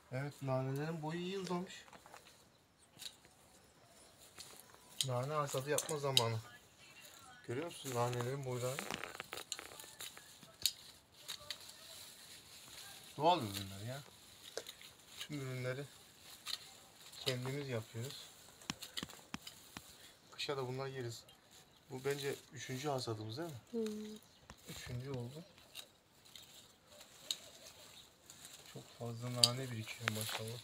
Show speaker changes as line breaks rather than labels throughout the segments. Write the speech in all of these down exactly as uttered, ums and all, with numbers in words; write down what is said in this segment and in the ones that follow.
Evet, nanelerin boyu iyi uzamış. Nane hasadı yapma zamanı. Görüyor musun nanelerin boylarını? Doğal ürünler ya. Tüm ürünleri kendimiz yapıyoruz. Kışa da bunlar yeriz. Bu bence üçüncü hasadımız değil mi?
Hmm.
Üçüncü oldu. Çok fazla nane birikiyor maşallah.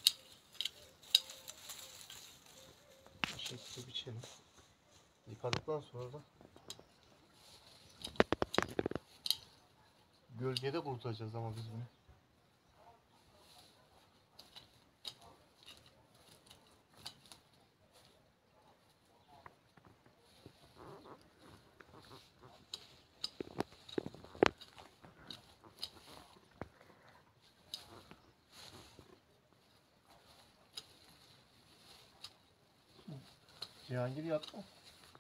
Bu şekilde biçelim. Yıkadıktan sonra da gölgede kurutacağız ama biz bunu. Cihangir yattı mı?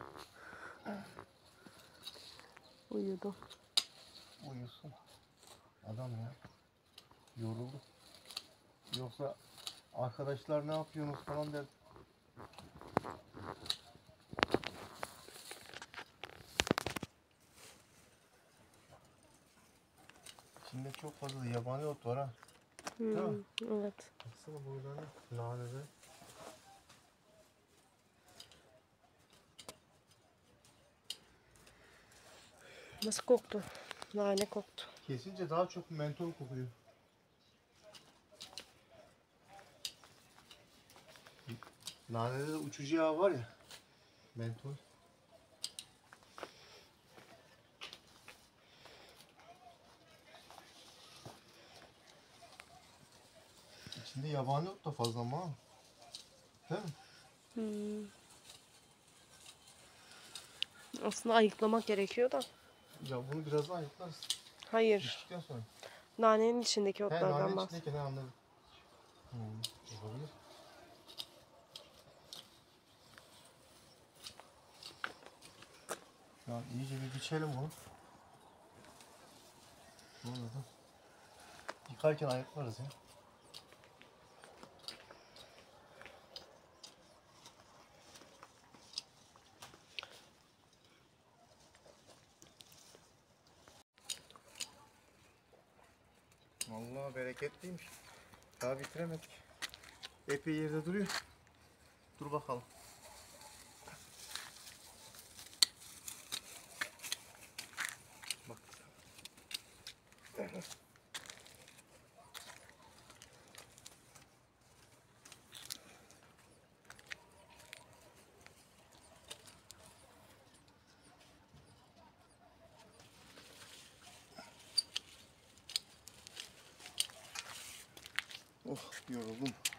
Uyudu.
Uyusun. Adam ya. Yoruldu. Yoksa arkadaşlar ne yapıyorsunuz falan der. İçinde çok fazla yabani ot var ha.
Hmm.
Değil mi?
Evet.
Baksana burada ne? Nanede.
Nasıl koktu? Nane koktu.
Kesince daha çok mentol kokuyor. Nanede de uçucu yağ var ya. Mentol. İçinde yabani ot da fazla ama ha. Değil mi?
Hmm. Aslında ayıklamak gerekiyor da.
Ya bunu birazdan ayıklarız.
Hayır.
Piştikten sonra.
Nanenin içindeki
He,
otlardan
nanenin
bahsediyorum.
içindeyken ne anladım. Hmm, olabilir. Ya iyice bir biçelim bunu. Sonra da yıkarken ayıklarız ya. Vallahi bereketliymiş. Daha bitiremedik. Epey yerde duruyor. Dur bakalım. Bak. Oh, yoruldum.